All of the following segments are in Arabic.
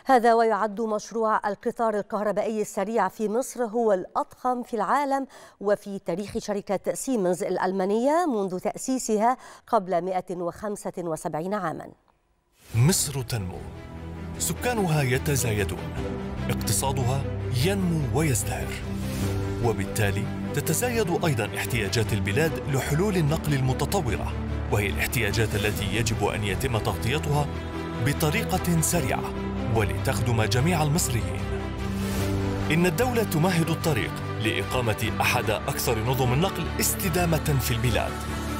هذا ويعد مشروع القطار الكهربائي السريع في مصر هو الأضخم في العالم وفي تاريخ شركة سيمنز الألمانية منذ تأسيسها قبل 175 عاما. مصر تنمو، سكانها يتزايدون، اقتصادها ينمو ويزدهر، وبالتالي تتزايد أيضا احتياجات البلاد لحلول النقل المتطورة، وهي الاحتياجات التي يجب أن يتم تغطيتها بطريقة سريعة ولتخدم جميع المصريين. إن الدولة تمهد الطريق لإقامة أحد أكثر نظم النقل استدامة في البلاد.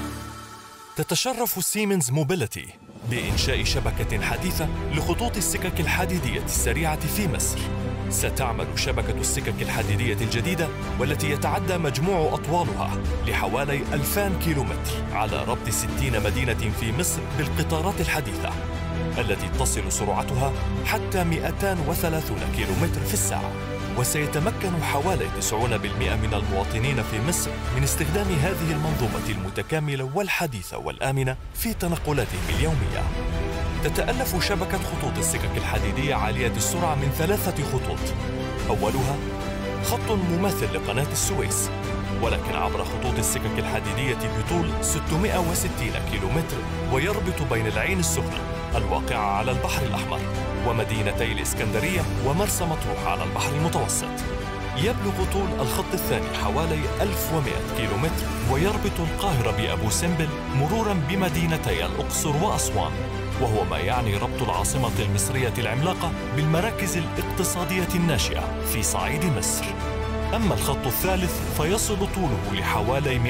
تتشرف سيمنز موبيليتي بإنشاء شبكة حديثة لخطوط السكك الحديدية السريعة في مصر. ستعمل شبكة السكك الحديدية الجديدة والتي يتعدى مجموع أطوالها لحوالي 2000 كيلومتر على ربط 60 مدينة في مصر بالقطارات الحديثة التي تصل سرعتها حتى 230 كيلومتر في الساعة. وسيتمكن حوالي 90% من المواطنين في مصر من استخدام هذه المنظومة المتكاملة والحديثة والآمنة في تنقلاتهم اليومية. تتألف شبكة خطوط السكك الحديدية عالية السرعة من 3 خطوط، أولها خط مماثل لقناة السويس، ولكن عبر خطوط السكك الحديدية بطول 660 كيلومتر، ويربط بين العين السخنة الواقعة على البحر الأحمر ومدينتي الإسكندرية ومرسى مطروح على البحر المتوسط. يبلغ طول الخط الثاني حوالي 1100 كيلومتر، ويربط القاهرة بأبو سمبل مرورا بمدينتي الأقصر وأسوان، وهو ما يعني ربط العاصمة المصرية العملاقة بالمراكز الاقتصادية الناشئة في صعيد مصر. أما الخط الثالث فيصل طوله لحوالي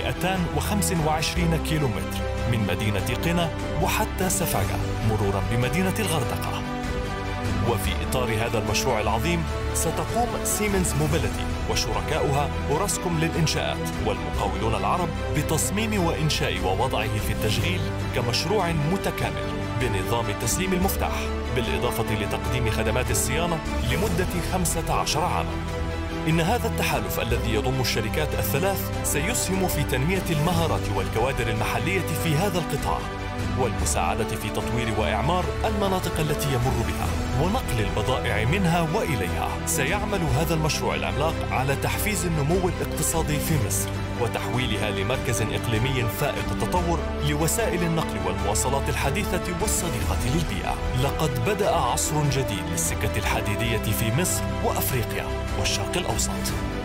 225 كيلومتر من مدينة قنا وحتى سفاجة مرورا بمدينة الغردقة. وفي إطار هذا المشروع العظيم ستقوم سيمنز موبيليتي وشركاؤها أوراسكوم للإنشاءات والمقاولون العرب بتصميم وإنشاء ووضعه في التشغيل كمشروع متكامل بنظام تسليم المفتاح، بالإضافة لتقديم خدمات الصيانة لمدة 15 عاما. إن هذا التحالف الذي يضم الشركات الثلاث سيسهم في تنمية المهارات والكوادر المحلية في هذا القطاع، والمساعدة في تطوير وإعمار المناطق التي يمر بها، ونقل البضائع منها وإليها. سيعمل هذا المشروع العملاق على تحفيز النمو الاقتصادي في مصر، وتحويلها لمركز إقليمي فائق التطور لوسائل النقل والمواصلات الحديثة والصديقة للبيئة. لقد بدأ عصر جديد للسكة الحديدية في مصر وأفريقيا والشرق الأوسط.